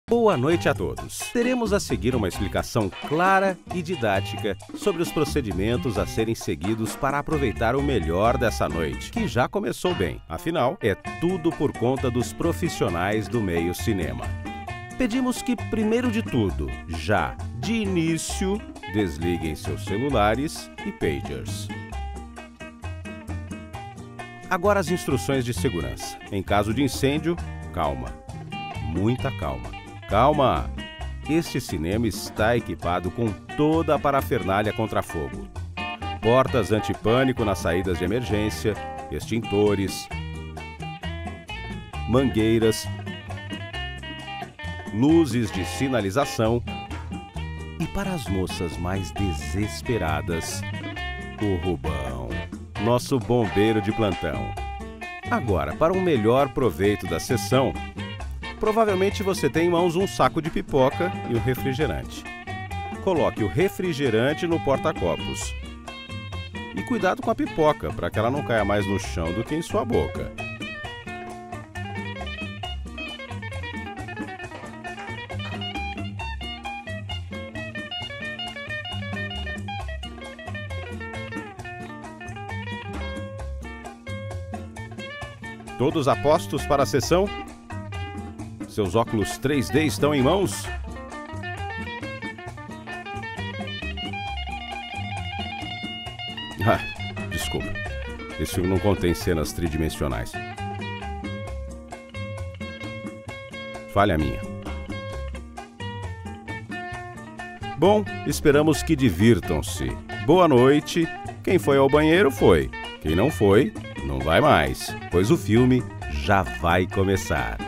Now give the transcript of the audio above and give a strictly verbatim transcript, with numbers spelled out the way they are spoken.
Boa noite a todos. Teremos a seguir uma explicação clara e didática sobre os procedimentos a serem seguidos para aproveitar o melhor dessa noite, que já começou bem. Afinal, é tudo por conta dos profissionais do meio cinema. Pedimos que, primeiro de tudo, já de início, desliguem seus celulares e pagers. Agora as instruções de segurança. Em caso de incêndio, calma. Muita calma. Calma! Este cinema está equipado com toda a parafernália contra fogo. Portas antipânico nas saídas de emergência, extintores, mangueiras, luzes de sinalização e, para as moças mais desesperadas, o Rubão, nosso bombeiro de plantão. Agora, para um melhor proveito da sessão, provavelmente você tem em mãos um saco de pipoca e um refrigerante. Coloque o refrigerante no porta-copos. E cuidado com a pipoca, para que ela não caia mais no chão do que em sua boca. Todos apostos para a sessão? Seus óculos três D estão em mãos? Ah, desculpa. Esse filme não contém cenas tridimensionais. Falha minha. Bom, esperamos que divirtam-se. Boa noite. Quem foi ao banheiro foi. Quem não foi, não vai mais, pois o filme já vai começar.